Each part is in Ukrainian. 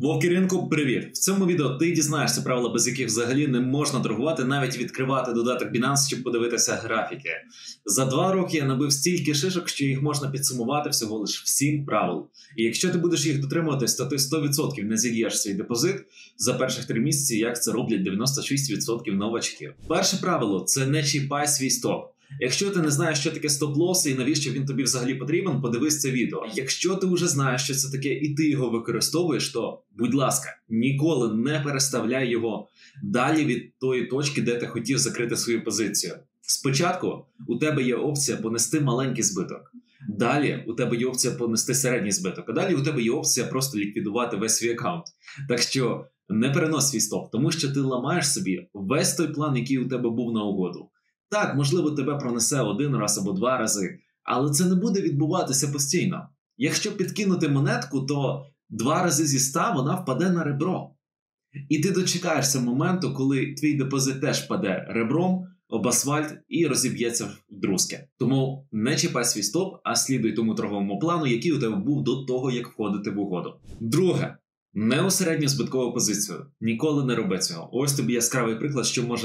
Вовки ринку, привіт! В цьому відео ти дізнаєшся правила, без яких взагалі не можна торгувати, навіть відкривати додаток Binance, щоб подивитися графіки. За 2 роки я набив стільки шишок, що їх можна підсумувати всього лиш в 7 правил. І якщо ти будеш їх дотримуватись, то ти 100% не зіг'єш свій депозит за перших 3 місяці, як це роблять 96% новачків. Перше правило – це не чіпай свій стоп. Якщо ти не знаєш, що таке стоп-лосс і навіщо він тобі взагалі потрібен, подивись це відео. Якщо ти вже знаєш, що це таке і ти його використовуєш, то, будь ласка, ніколи не переставляй його далі від тої точки, де ти хотів закрити свою позицію. Спочатку у тебе є опція понести маленький збиток. Далі у тебе є опція понести середній збиток. А далі у тебе є опція просто ліквідувати весь свій аккаунт. Так що не перенось свій стоп, тому що ти ламаєш собі весь той план, який у тебе був на угоду. Так, можливо, тебе пронесе 1 раз або 2 рази, але це не буде відбуватися постійно. Якщо підкинути монетку, то 2 рази зі 100 вона впаде на ребро. І ти дочекаєшся моменту, коли твій депозит теж впаде ребром об асфальт і розіб'ється в друзки. Тому не чіпай свій стоп, а слідуй тому торговому плану, який у тебе був до того, як входити в угоду. Друге. Не у середню збиткову позицію. Ніколи не роби цього. Ось тобі яскравий приклад,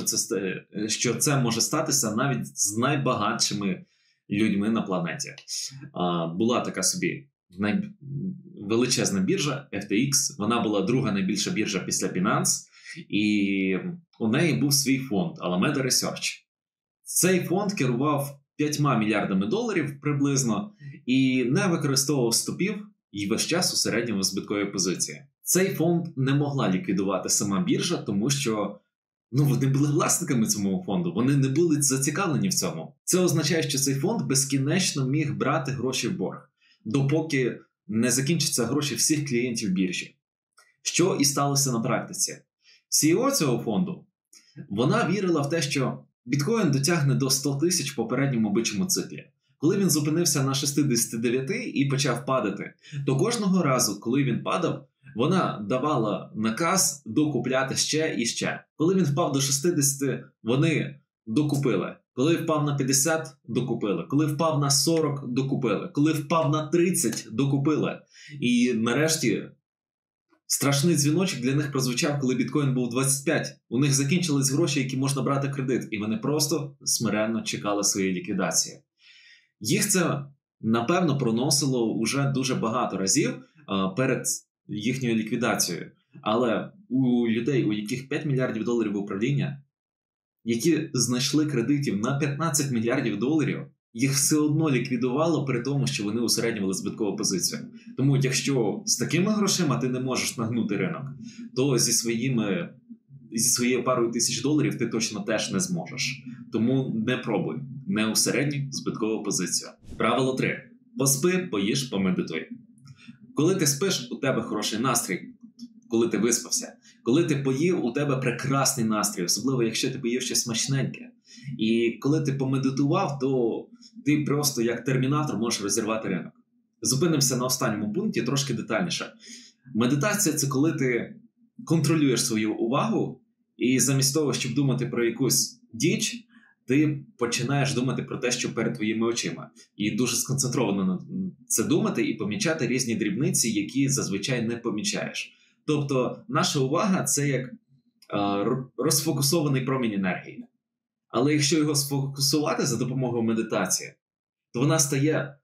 що це може статися навіть з найбагатшими людьми на планеті. Була така собі величезна біржа FTX. Вона була друга найбільша біржа після Binance. І у неї був свій фонд Alameda Research. Цей фонд керував $5 мільярдами приблизно і не використовував стопів і весь час у середньому збитковій позиції. Цей фонд не могла ліквідувати сама біржа, тому що вони були власниками цього фонду, вони не були зацікавлені в цьому. Це означає, що цей фонд безкінечно міг брати гроші в борг, допоки не закінчаться гроші всіх клієнтів біржі. Що і сталося на практиці. CEO цього фонду, вона вірила в те, що біткоін дотягне до 100 тисяч в попередньому бичому циклі. Коли він зупинився на 69 і почав падати, то кожного разу, коли він падав, вона давала наказ докупляти ще і ще. Коли він впав до 60, вони докупили. Коли впав на 50, докупили. Коли впав на 40, докупили. Коли впав на 30, докупили. І нарешті страшний дзвіночок для них прозвучав, коли біткоін був 25. У них закінчились гроші, які можна брати кредит. І вони просто смиренно чекали своєї ліквідації. Їх це, напевно, проносило уже дуже багато разів перед їхньою ліквідацією. Але у людей, у яких $5 мільярдів управління, які знайшли кредитів на $15 мільярдів, їх все одно ліквідувало при тому, що вони усереднювали збиткову позицію. Тому якщо з такими грошима ти не можеш нагнути ринок, то зі своєю парою $1000 ти точно теж не зможеш. Тому не пробуй. Не у середню збиткову позицію. Правило 3. Поспи, поїж, помедитуй. Коли ти спиш, у тебе хороший настрій. Коли ти виспався. Коли ти поїв, у тебе прекрасний настрій. Особливо, якщо ти поїв щось смачненьке. І коли ти помедитував, то ти просто як термінатор можеш розірвати ринок. Зупинимося на останньому пункті трошки детальніше. Медитація – це коли ти контролюєш свою увагу і замість того, щоб думати про якусь діч, ти починаєш думати про те, що перед твоїми очима. І дуже сконцентровано на це думати і помічати різні дрібниці, які зазвичай не помічаєш. Тобто наша увага – це як розфокусований промінь енергії. Але якщо його сфокусувати за допомогою медитації, то вона стає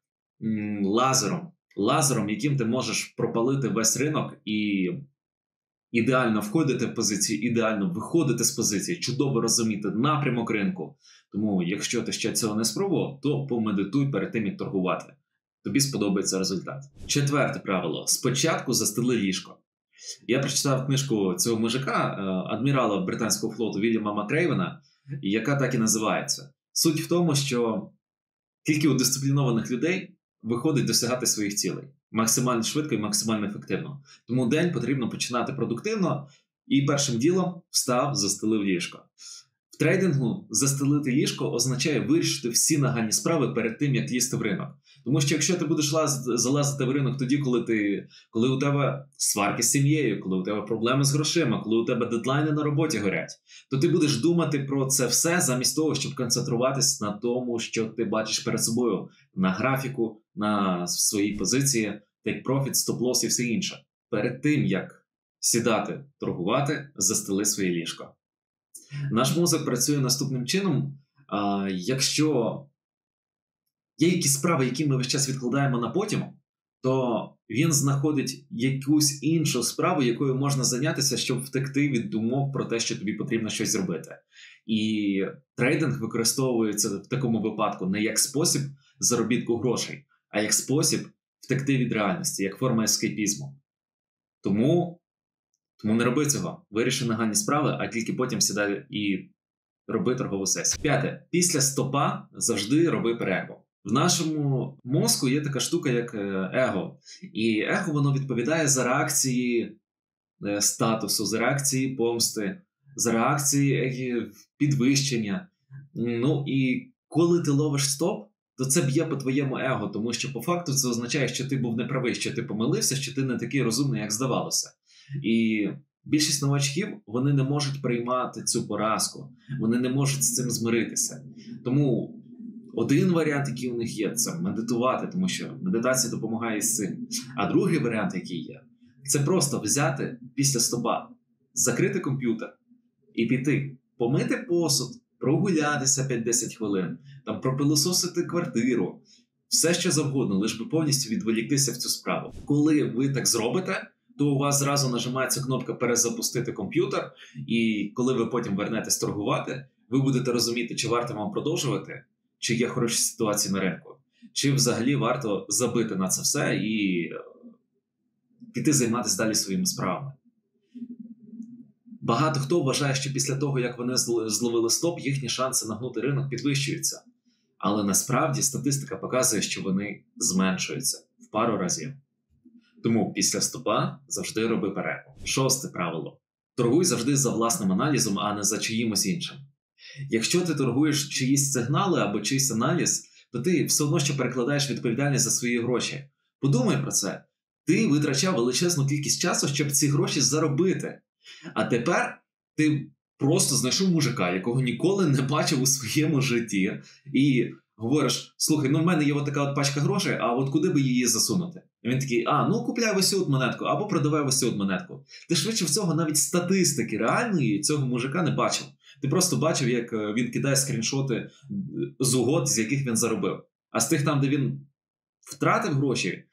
лазером, яким ти можеш пропалити весь ринок і ідеально входити в позиції, ідеально виходити з позиції, чудово розуміти напрямок ринку. Тому, якщо ти ще цього не спробував, то помедитуй перед тим, як торгувати. Тобі сподобається результат. 4 правило. Спочатку застели ліжко. Я прочитав книжку цього мужика, адмірала британського флоту Вільяма Макрейвена, яка так і називається. Суть в тому, що тільки у дисциплінованих людей виходить досягати своїх цілей. Максимально швидко і максимально ефективно. Тому день потрібно починати продуктивно і першим ділом встав, застелив ліжко. В трейдингу застелити ліжко означає вирішити всі нагальні справи перед тим, як лізти в ринок. Тому що якщо ти будеш залазити в ринок тоді, коли у тебе сварки з сім'єю, коли у тебе проблеми з грошима, коли у тебе дедлайни на роботі горять, то ти будеш думати про це все замість того, щоб концентруватись на тому, що ти бачиш перед собою, на графіку, на своїй позиції, take profit, stop loss і все інше. Перед тим, як сідати, торгувати, застели своє ліжко. Наш мозок працює наступним чином. Якщо є якісь справи, які ми весь час відкладаємо на потім, то він знаходить якусь іншу справу, якою можна зайнятися, щоб втекти від думок про те, що тобі потрібно щось зробити. І трейдинг використовується в такому випадку не як спосіб заробітку грошей, а як спосіб втекти від реальності, як форма ескейпізму. Тому не роби цього. Виріши нагальні справи, а тільки потім сідай і роби торгову сесію. 5. Після стопа завжди роби перерву. В нашому мозку є така штука, як его. І его, воно відповідає за реакції статусу, за реакції помсти, за реакції підвищення. Ну і коли ти ловиш стоп, то це б'є по твоєму его, тому що по факту це означає, що ти був неправий, що ти помилився, що ти не такий розумний, як здавалося. І більшість новачків, вони не можуть приймати цю поразку, вони не можуть з цим змиритися. Тому один варіант, який у них є, це медитувати, тому що медитація допомагає з цим. А другий варіант, який є, це просто взяти після стопа, закрити комп'ютер і піти, помити посуд, прогулятися 5-10 хвилин, там пропилососити квартиру, все що завгодно, лиш би повністю відволіктися в цю справу. Коли ви так зробите, то у вас зразу нажимається кнопка «Перезапустити комп'ютер», і коли ви потім вернетесь торгувати, ви будете розуміти, чи варто вам продовжувати, чи є хороші ситуації на ринку, чи взагалі варто забити на це все і піти займатися далі своїми справами. Багато хто вважає, що після того, як вони зловили стоп, їхні шанси нагнути ринок підвищуються. Але насправді статистика показує, що вони зменшуються в пару разів. Тому після стопа завжди роби перерву. 6 правило. Торгуй завжди за власним аналізом, а не за чиїмось іншим. Якщо ти торгуєш чиїсь сигнали або чийсь аналіз, то ти все одно ще перекладаєш відповідальність за свої гроші. Подумай про це. Ти витрачав величезну кількість часу, щоб ці гроші заробити. А тепер ти просто знайшов мужика, якого ніколи не бачив у своєму житті, і говориш: слухай, в мене є така пачка грошей, а от куди би її засунути? І він такий: купляй ось цю монетку, або продавай ось цю монетку. Ти швидше всього навіть статистики реальної цього мужика не бачив. Ти просто бачив, як він кидає скріншоти з угод, з яких він заробив. А з тих там, де він втратив гроші,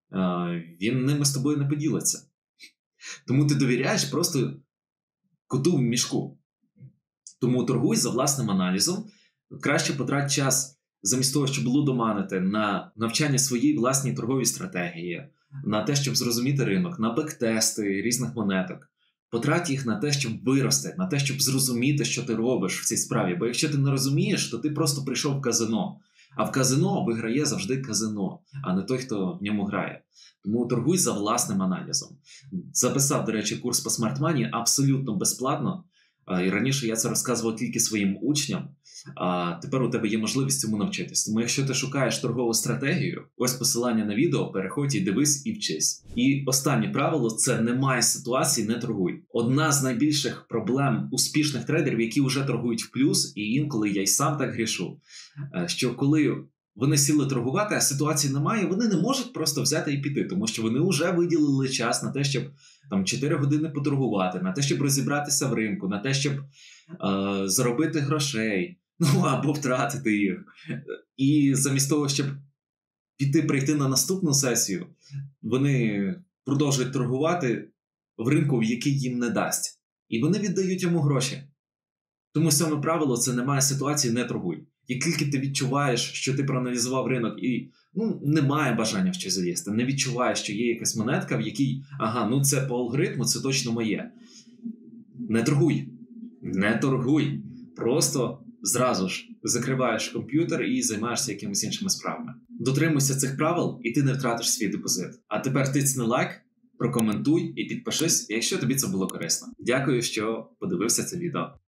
він ними з тобою не поділиться. Тому ти довіряєш просто коту в мішку. Тому торгуй за власним аналізом. Краще потрать час замість того, щоб лудоманити, на навчання своїй власній торговій стратегії, на те, щоб зрозуміти ринок, на бектести різних монеток. Потрать їх на те, щоб вирости, на те, щоб зрозуміти, що ти робиш в цій справі. Бо якщо ти не розумієш, то ти просто прийшов в казино. А в казино виграє завжди казино, а не той, хто в ньому грає. Тому торгуй за власним аналізом. Записав, до речі, курс по Smart Money абсолютно безплатно. І раніше я це розказував тільки своїм учням, а тепер у тебе є можливість цьому навчитись. Тому якщо ти шукаєш торгову стратегію, ось посилання на відео, переходь і дивись і вчись. І останнє правило – це немає ситуації, не торгуй. Одна з найбільших проблем успішних трейдерів, які вже торгують в плюс, і інколи я й сам так грішу, що коли вони сіли торгувати, а ситуації немає, вони не можуть просто взяти і піти, тому що вони вже виділили час на те, щоб 4 години поторгувати, на те, щоб розібратися в ринку, на те, щоб заробити грошей, або втратити їх. І замість того, щоб прийти на наступну сесію, вони продовжують торгувати в ринку, який їм не дасть. І вони віддають йому гроші. Тому 7 правило – це немає ситуації, не торгуй. Як тільки ти відчуваєш, що ти проаналізував ринок і немає бажання в щось залізти, не відчуваєш, що є якась монетка, в якій, це по алгоритму, це точно моє. Не торгуй. Не торгуй. Просто зразу ж закриваєш комп'ютер і займаєшся якимись іншими справами. Дотримуйся цих правил, і ти не втратиш свій депозит. А тепер тисни лайк, прокоментуй і підпишись, якщо тобі це було корисно. Дякую, що подивився це відео.